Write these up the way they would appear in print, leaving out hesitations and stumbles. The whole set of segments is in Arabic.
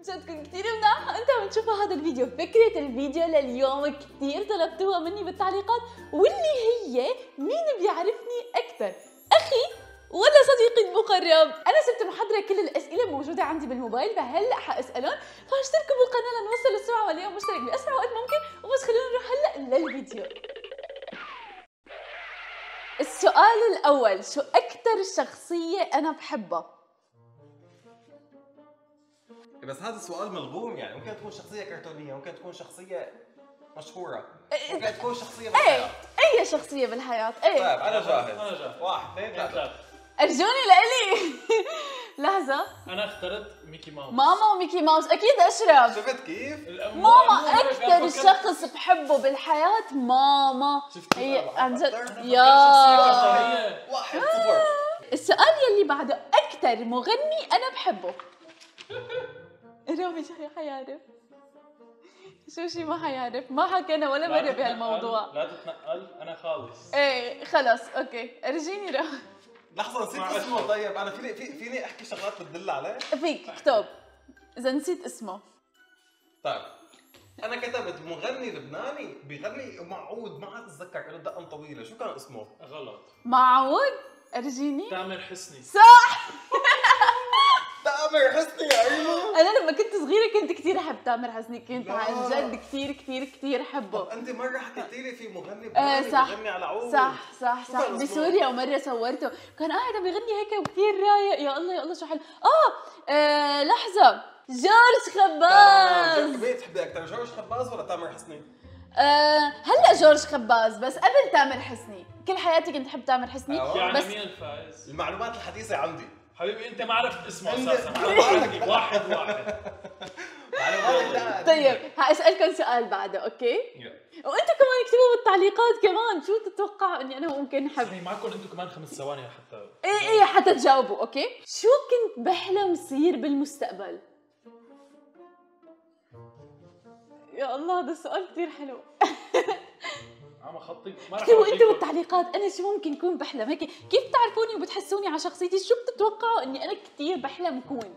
مشاهدكم كثير مناح، انتم عم تشوفوا هذا الفيديو. فكرة الفيديو لليوم كثير طلبتوها مني بالتعليقات، واللي هي مين بيعرفني أكثر؟ أخي ولا صديقي المقرب؟ أنا صرت محضرة كل الأسئلة موجودة عندي بالموبايل، فهلا حأسألهم، فاشتركوا بالقناة لنوصل السرعة واليوم مشترك بأسرع وقت ممكن، وبس خلونا نروح هلا للفيديو. السؤال الأول، شو أكثر شخصية أنا بحبها؟ بس هذا السؤال ملغوم، يعني ممكن تكون شخصية كرتونية، ممكن تكون شخصية مشهورة، ممكن تكون شخصية بالحياة. أي شخصية بالحياة؟ أي. طيب أنا جاهز. أنا جاهز. 1 2 3. أرجوني لإلي. لحظة. أنا اخترت ميكي ماوس. ماما وميكي ماوس، أكيد أشرف. شفت كيف؟ ماما أكثر شخص بحبه بالحياة ماما. شفت هي عن جد. يا يا 1-0. السؤال يلي بعده، أكثر مغني أنا بحبه. رامي شو حيعرف؟ شو ما حيعرف، ما حكينا ولا مرة بهالموضوع. لا تتنقل، أنا خالص. ايه خلص اوكي، ارجيني رامي. لحظة نسيت اسمه. طيب أنا فيني أحكي شغلات بتدل عليه؟ فيك اكتب إذا نسيت اسمه. طيب أنا كتبت مغني لبناني بيغني مع عود، ما عاد أتذكر، له دقن طويلة، شو كان اسمه؟ غلط. معود؟ ارجيني. تامر حسني. صح. تامر حسني يا ايمن. انا لما كنت صغيره كنت كثير احب تامر حسني، كنت عن جد كثير كثير كثير احبه. طب انت مره حكيتي لي في مغني بغني صح بغني على عود. صح بسوريا، ومره صورته كان قاعد عم يغني هيك وكثير رايق. يا الله شو حلو. لحظه، جورج خباز. مين تحبي اكثر، جورج خباز ولا تامر حسني؟ هلا جورج خباز، بس قبل تامر حسني كل حياتي كنت احب تامر حسني. يعني بس مين الفائز؟ المعلومات الحديثه عندي حبيبي، انت ما عرفت اسمه انت- اساسا. واحد معلومات. طيب هاسالكم سؤال بعده، اوكي؟ وانتم كمان اكتبوا بالتعليقات كمان شو تتوقعوا اني انا ممكن احب. يعني معكم انتم كمان 5 ثواني حتى. ايه حتى تجاوبوا. اوكي، شو كنت بحلم يصير بالمستقبل؟ يا الله هذا السؤال كثير حلو. عم خطي ما رح اكتبوا أورجيكم. انتم بالتعليقات انا شو ممكن اكون بحلم هيك، كيف بتعرفوني وبتحسوني على شخصيتي، شو بتتوقعوا اني انا كثير بحلم اكون؟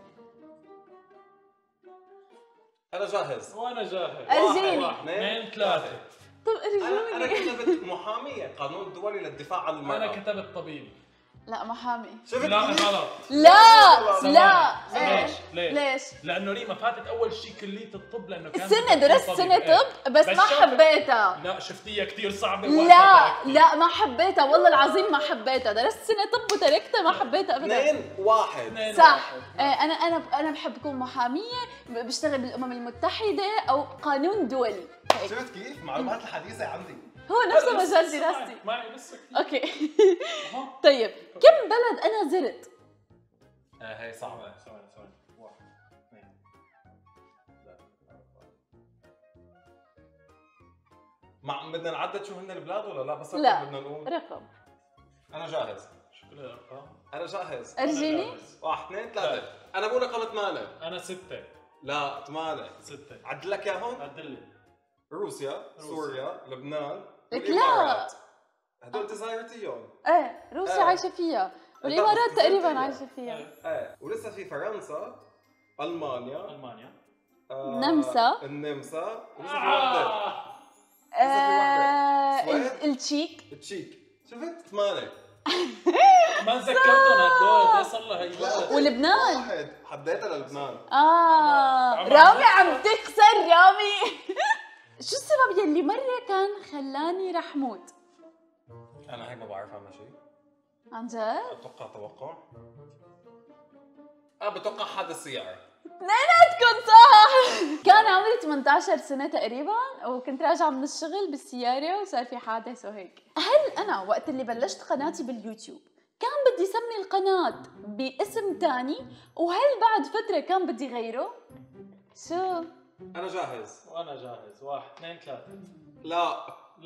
انا جاهز. وانا جاهز. أرجيني. 1 2 3. طب انا ارجوني. كتبت محاميه، قانون الدولي للدفاع عن المراه. انا كتبت طبيب. لا محامي. شفت لا كيف؟ غلط. لا ليش؟ ليش؟ لانه ريما فاتت اول شيء كليه الطب، لانه كان سنة درست سنة طب بس ما حبيتها. لا شفتيها كثير صعبه. لا ما حبيتها والله العظيم ما حبيتها، درست سنة طب وتركتها، ما حبيتها ابدا. 2-1. صح. انا بحب اكون محامية، بشتغل بالامم المتحدة او قانون دولي هيك. شفت كيف؟ معلومات الحديثه عندي. هو نفس مجال دراستي. معي لسه كثير. اوكي. طيب كم بلد انا زرت؟ هي صعبه. ثواني 1 2 بدنا نعدد شو هن البلاد ولا لا؟ بس لا. بدنا نقول. رقم. انا جاهز. شو كل الارقام؟ انا جاهز. ارجيني. 1 2 3. انا بقول رقم 8. انا 6. لا 8. 6. عدل لك اياهم؟ عدل لي. روسيا، سوريا، لبنان، لك والامارات. هدول انت زايرتيهم. روسيا عايشة فيها، والامارات تقريبا عايشة فيها. ايه ولسه في فرنسا، المانيا، النمسا. النمسا، ولسه في وحده. التشيك. التشيك. شفت 8. ما ذكرتهم هدول، صار لها هي. ولبنان. 1 حديتها للبنان. رامي عم تخسر رامي. شو السبب يلي مرة كان خلاني رح موت؟ انا هيك ما بعرف عنها شيء. عن جد؟ اتوقع توقع. انا بتوقع حادث سيارة. اثنيناتكم صح. كان عمري 18 سنة تقريبا، وكنت راجعة من الشغل بالسيارة وصار في حادث وهيك. هل أنا وقت اللي بلشت قناتي باليوتيوب كان بدي سمي القناة باسم تاني، وهل بعد فترة كان بدي غيره؟ شو؟ انا جاهز. وانا جاهز. 1 2 3. لا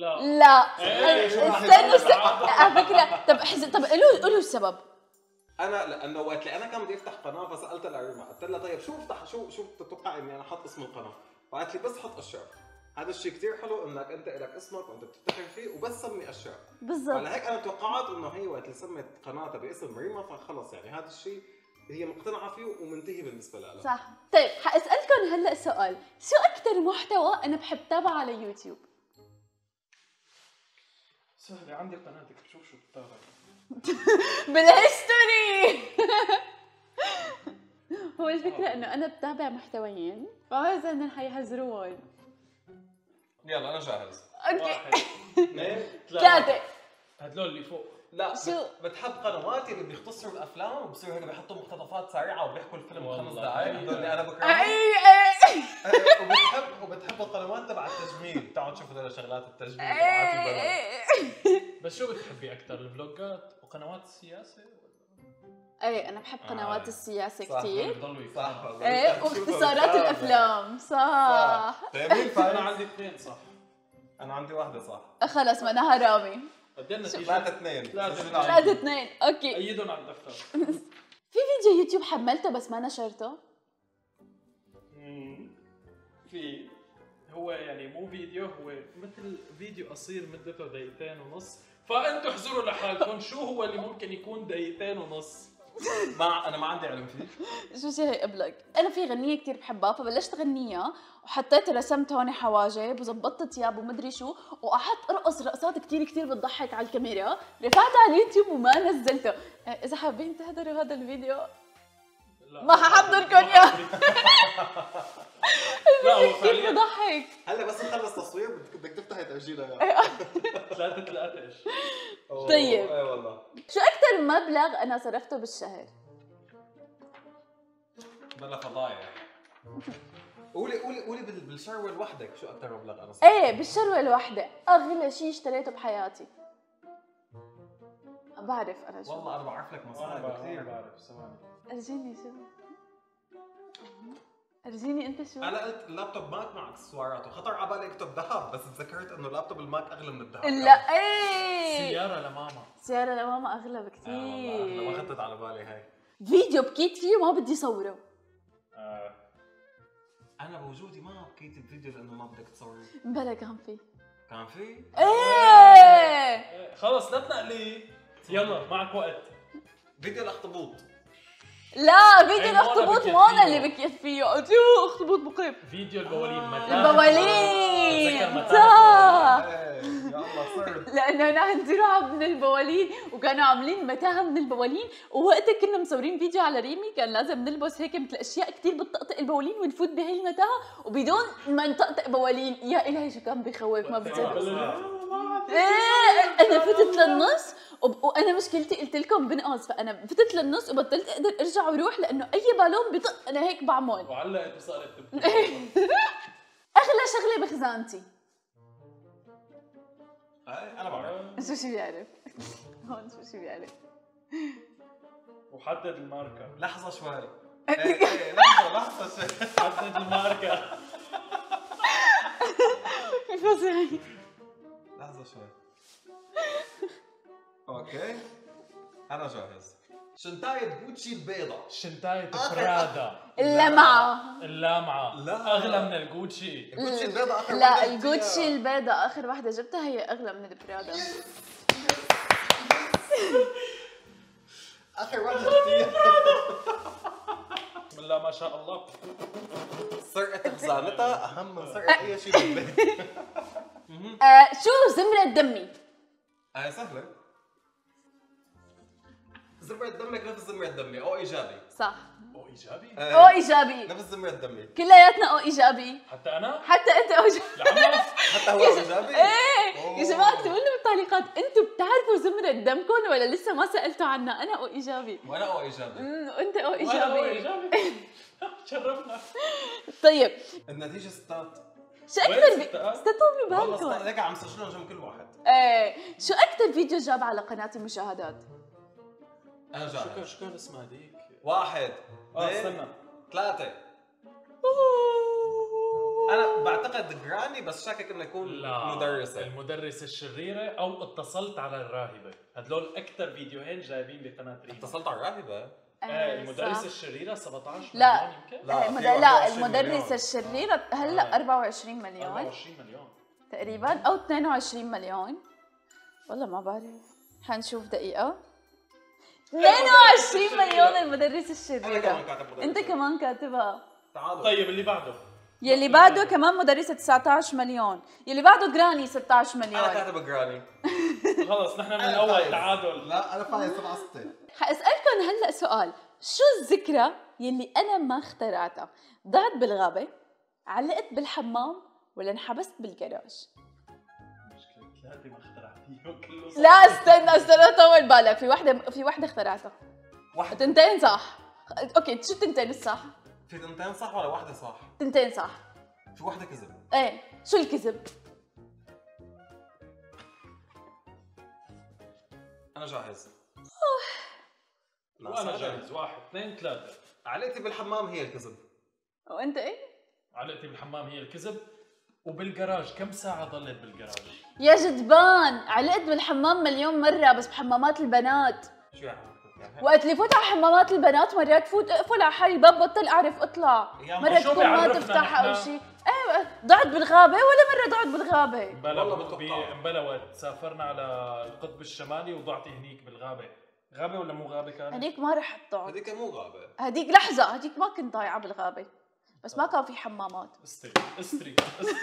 استنوا على فكرة. طب قولوا السبب. انا لانه وقت اللي انا كان بدي افتح قناه فسالتها لريما، قلت لها طيب شو افتح، شو بتتوقع اني انا احط اسم القناه؟ فقالت لي بس حط اشرف. هذا الشيء كثير حلو انك انت لك اسمك وانت بتفتخر فيه، وبس سمي اشرف. بالضبط. فلهيك انا توقعت انه هي وقت اللي سمت قناتها باسم ريما فخلص يعني هذا الشيء هي مقتنعه فيه ومنتهي بالنسبه لها. صح. طيب حاسالكم هلا سؤال، شو اكثر محتوى انا بحب تابعه على يوتيوب؟ سهلة، عندي قناتك بشوف شو بتتابع. بالهيستوري. هو الفكره انه انا بتابع محتويين وعايزه انه حيهزروهم. يلا انا جاهز. اوكي. 1 2 3. هدول اللي فوق. لا شو؟ بتحب قنوات اللي بيختصروا الافلام وبصيروا هيك بيحطوا مقتطفات سريعه وبيحكوا الفيلم والله. 5 دقائق، هدول اللي انا بكرههم. اي وبتحب القنوات تبع التجميل، تعالوا تشوفوا هدول شغلات التجميل تبعات البلد. بس شو بتحبي اكثر، الفلوجات وقنوات السياسه؟ ايه انا بحب قنوات السياسه صح. كثير. بضلوا صح يفهموا. والله. ايه واختصارات الافلام. صح. طيب مين انا فايز؟ عندي 2 صح. انا عندي واحده صح. خلص معناها رامي. قد ايه النتيجه؟ 3-2. 3-2. اوكي. ايدهم على الدفتر. في فيديو يوتيوب حملته بس ما نشرته. في هو يعني مو فيديو، هو مثل فيديو قصير مدته 2.5 دقيقة، فانتوا احذروا لحالكم شو هو اللي ممكن يكون 2.5 دقيقة. انا ما عندي علم فيه. شو شيء قبلك؟ انا في غنيه كثير بحبها فبلشت غنيها وحطيت رسمت هون حواجب وظبطت ثياب ومدري شو وقعدت ارقص رقصات كثير كثير بتضحك على الكاميرا، رفعتها على اليوتيوب وما نزلته. اذا حابين تحضروا هذا الفيديو ما ححضركم اياه. لا هو كثير فعليا بضحك. هلا بس نخلص تصوير بدك تفتحي تسجيلها. 3 ايش؟ طيب. اي والله. شو اكثر مبلغ انا صرفته بالشهر؟ بلا فضايح. قولي بالشروه لوحدك شو اكثر مبلغ انا صرفت؟ ايه بالشروه الواحده اغلى شيء اشتريته بحياتي. بعرف انا شو. والله انا بعرف لك مصاري كثير. بعرف ثواني. ارجيني شو؟ ارجيني انت شو؟ انا قلت اللابتوب ماك مع اكسسوارات وخطر على بالي اكتب ذهب، بس تذكرت انه لابتوب الماك اغلى من الذهب. لا ايه سيارة لماما. سيارة لماما اغلى والله بكثير. ما خطرت على بالي هاي. فيديو بكيت فيه وما بدي صوره. انا بوجودي ما بكيت الفيديو لانه ما بدك تصوري. بلا كان فيه. كان في؟ ايه خلص لا تنقلي، يلا معك وقت. فيديو الاخطبوط. لا فيديو أي الاخطبوط بكيت مو انا فيه. اللي بكيت فيه. قلت له اخطبوط مقرب. فيديو البوالين متاهة. البوالين بتذكر متاهة صح. ايه يا الله صرت. لانه انا عندي رعب من البوالين وكانوا عاملين متاهه من البوالين، ووقتها كنا مصورين فيديو على ريمي كان لازم نلبس هيك مثل اشياء كثير بتطقطق البوالين ونفوت بهي المتاهه وبدون ما نطقطق بوالين. يا الهي شو كان بخوف ما بتصدق. ايه انا فتت للنص وانا مشكلتي قلت لكم بنقص، فانا فتت للنص وبطلت اقدر ارجع واروح لانه اي بالون بطق انا هيك بعمل. وعلقت وصارت تبكي. اغلى شغله بخزانتي. انا بعرف. شو بيعرف؟ هون شو بيعرف؟ وحدد الماركة. لحظه شوي. ايه لحظه شوي. حدد الماركة. فظيع. لحظه شوي. اوكي انا جاهز. شنطاية جوتشي البيضة. شنطاية برادا. اللمعة. اللامعة. لا. أغلى من الجوتشي. الجوتشي البيضة اخر لا واحدة الجوتشي البيضاء اخر واحدة جبتها هي اغلى من البرادا. اخر واحدة جبتيها. بسم الله ما شاء الله. سرقة خزانتها اهم من سرقة اي شيء بالبيت. شو زمرة دمي؟ سهلة. زمرة دمك نفس زمرة دمي او ايجابي. صح. أو إيجابي؟ او ايجابي. نفس زمرة دمي. كلياتنا او ايجابي. حتى أنا؟ حتى انت او ايجابي. لعمة؟ حتى هو ايجابي؟ ايه يا جماعة اكتبوا لنا بالتعليقات انتم بتعرفوا زمرة دمكم ولا لسه ما سألتوا عنها. انا او ايجابي. وانا او ايجابي. وانت او وأنا أو ايجابي. إيجابي. شرفنا. طيب النتيجة ستات. شو وين اكثر ستات؟ استطوا والله ستات ببالكم. ليك عم سجلهم جنب كل واحد. ايه شو اكثر فيديو جاب على قناتي مشاهدات؟ انا جاهز. شو كان اسمها هذيك؟ 1 استنى. 2 3. انا بعتقد جراني بس شاكك انه يكون لا مدرسة. المدرسة الشريرة أو اتصلت على الراهبة. هدول أكثر فيديوهين جايبين بقناة ريم. اتصلت على الراهبة. المدرسة صح. الشريرة 17 لا. مليون يمكن؟ لا، في لا 24 المدرسة مليون. الشريرة هلا 24 مليون 24 مليون. تقريبا او 22 مليون. والله ما بعرف. حنشوف دقيقة. 22 مليون المدرسة انا الشريرة. كمان كاتب مدرسة. انت كمان كاتبها. تعالوا. طيب اللي بعده يلي بعده كمان مدرسة 19 مليون، يلي بعده جراني 16 انا مليون. كاتب جراني. خلص نحن من الاول تعادل. لا انا فايز 7-6. حاسألكم هلا سؤال، شو الذكرى يلي انا ما اخترعتها؟ ضعت بالغابة، علقت بالحمام، ولا انحبست بالجراج؟ مشكلة 3 ما اخترعتيهم كله صح. لا استنى طول بالك، في وحدة اخترعتها. واحد. تنتين صح. اوكي شو التنتين الصح؟ في تنتين صح ولا واحدة صح؟ تنتين صح. في واحدة كذب. ايه شو الكذب؟ انا جاهز. وانا جاهز. 1 2 3. علقتي بالحمام هي الكذب. وانت ايه؟ علقتي بالحمام هي الكذب. وبالجراج كم ساعة ضلت بالجراج؟ يا جدبان علقت بالحمام مليون مرة، بس بحمامات البنات. شو يعني؟ وقت اللي فوت على حمامات البنات مرات فوت اقفل على حالي الباب بطل اعرف اطلع، يا مرة شو تكون ما بيعرفنا تفتح او نحن؟ شيء. ايه ضعت بالغابة ولا مرة ضعت بالغابة. والله بتوقع. امبلا وقت سافرنا على القطب الشمالي وضعتي هنيك بالغابة. غابة ولا مو غابة كانت؟ هديك ما رح تضع، هذيك مو غابة. هديك لحظة هديك ما كنت ضايعة بالغابة، بس ما كان في حمامات. استري.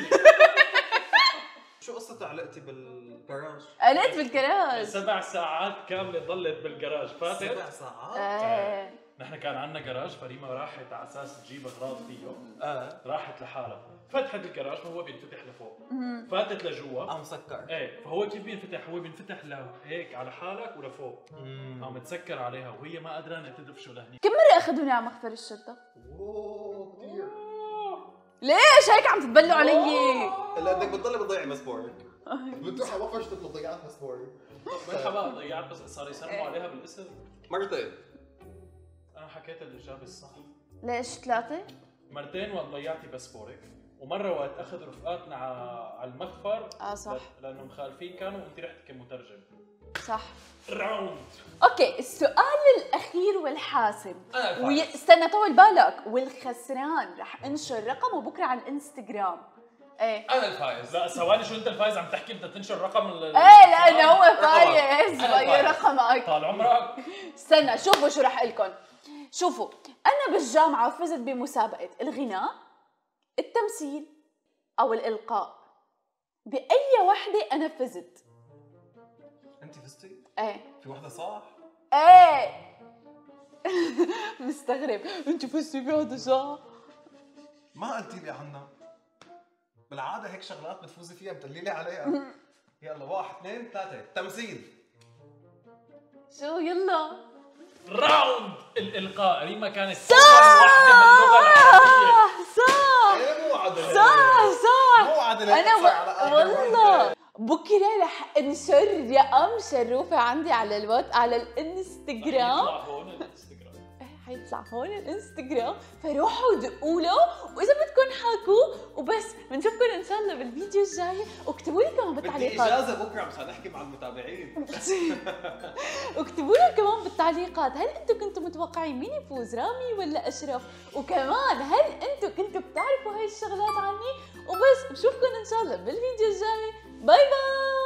شو قصة علقتي بالجراج؟ قلت بالكراج. 7 ساعات كاملة ضلت بالجراج. 7 فاتت. ساعات؟ ايه نحن كان عندنا جراج، فريما راحت على اساس تجيب اغراض فيه. راحت لحالها، فتحت الجراج فهو بينفتح لفوق، فاتت لجوا مسكر. ايه. فهو كيف بينفتح؟ هو بينفتح لهيك على حالك ولفوق. قام متسكر عليها وهي ما قادرة تدفشه لهني. كم مرة اخذوني على مخفر الشرطة؟ اوه كثير. ليش هيك عم تتبلوا علي؟ لانك بتضلي بتضيعي باسبورك. بتروح على وقفة تطلب ضيعت باسبوري. مرحبا ضيعت، بس صار يسلموا عليها بالاسم. مرتين. انا حكيت الاجابة الصح. ليش 3؟ مرتين وقت ضيعتي باسبورك، ومرة وقت اخذ رفقاتنا على المخفر. صح. لانه مخالفين كانوا وانت رحتي كمترجم. صح. راوند. اوكي السؤال الاخير والحاسم. أنا استنى طول بالك، والخسران رح انشر رقمه بكره على الانستغرام. ايه انا الفايز. لا ثواني، شو انت الفايز عم تحكي بدك تنشر رقم ايه لانه هو فايز. أنا غير فايز. رقمك. طال عمرك. استنى شوفوا شو رح لكم. شوفوا انا بالجامعه فزت بمسابقه الغناء، التمثيل، او الالقاء. باي وحده انا فزت. انت فزتي؟ ايه في وحدة صح؟ ايه مستغرب انت فزتي بهذا صح؟ ما قلتي لي عنها. بالعادة هيك شغلات بتفوزي فيها بتقولي لي عليها. يلا 1 2 3. تمثيل. شو يلا راوند الالقاء. ريما كانت اول وحده باللغه العربيه. صح ايه مو عدل. صح مو عدل. انا والله بكره رح انشر رقم شروفه عندي على على الانستغرام. يطلع هون الانستغرام. حيطلع هون الانستغرام، فروحوا دقوا له، واذا بدكم حاكوا وبس. بنشوفكم ان شاء الله بالفيديو الجاي، واكتبوا لي كمان بدي بالتعليقات. اجازة بكرة مشان احكي مع المتابعين. واكتبوا لي كمان بالتعليقات، هل انتم كنتوا متوقعين مين يفوز، رامي ولا اشرف؟ وكمان هل انتم كنتوا بتعرفوا هاي الشغلات عني؟ وبس بشوفكم ان شاء الله بالفيديو الجاي. باي باي.